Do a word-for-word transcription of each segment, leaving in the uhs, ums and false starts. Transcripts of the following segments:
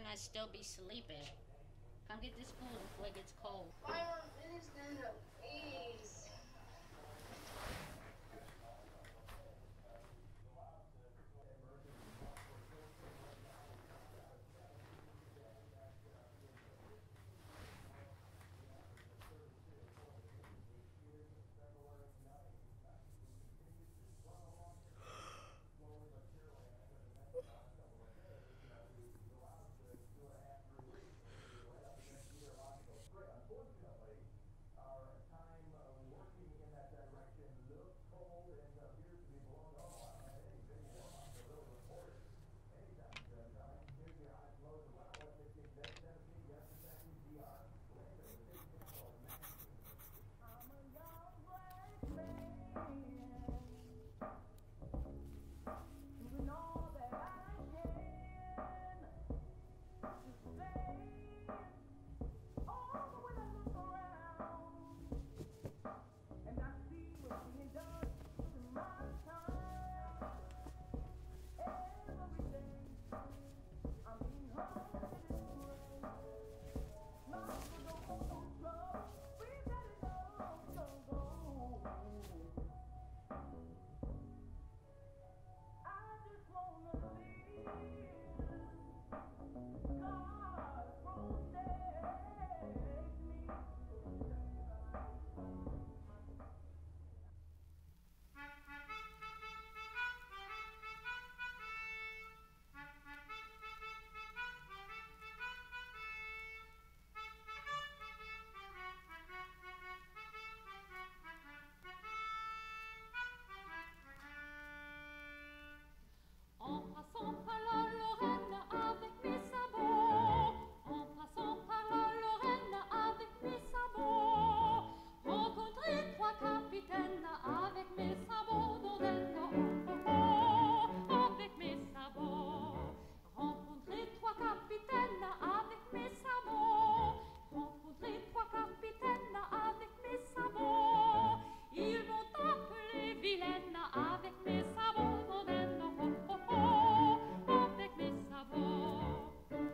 I still be sleeping. Come get this food before it gets cold. Five more minutes, Nana, please. En passant par la Lorraine avec mes sabots, en passant par la Lorraine avec mes sabots, rencontré trois capitaines avec mes sabots d'Ondenne, oh, oh, oh, avec mes sabots, rencontré trois capitaines avec mes sabots, rencontré trois capitaines avec mes sabots, ils m'ont appelé vilaine avec mes sabots d'Ondenne, oh, oh, oh, avec mes sabots.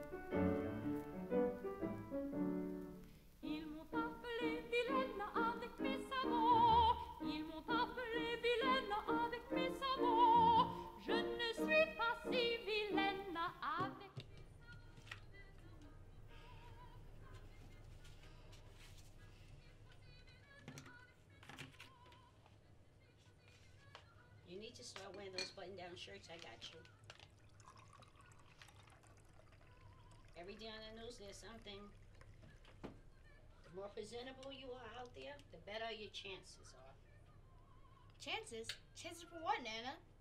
Ils m'ont appelé vilaine avec mes sabots. Ils m'ont appelé vilaine avec mes sabots. Je ne suis pas si vilaine avec mes You need to start wearing those button-down shirts. I got you. Every day on the news, there's something. The more presentable you are out there, the better your chances are. Chances? Chances for what, Nana?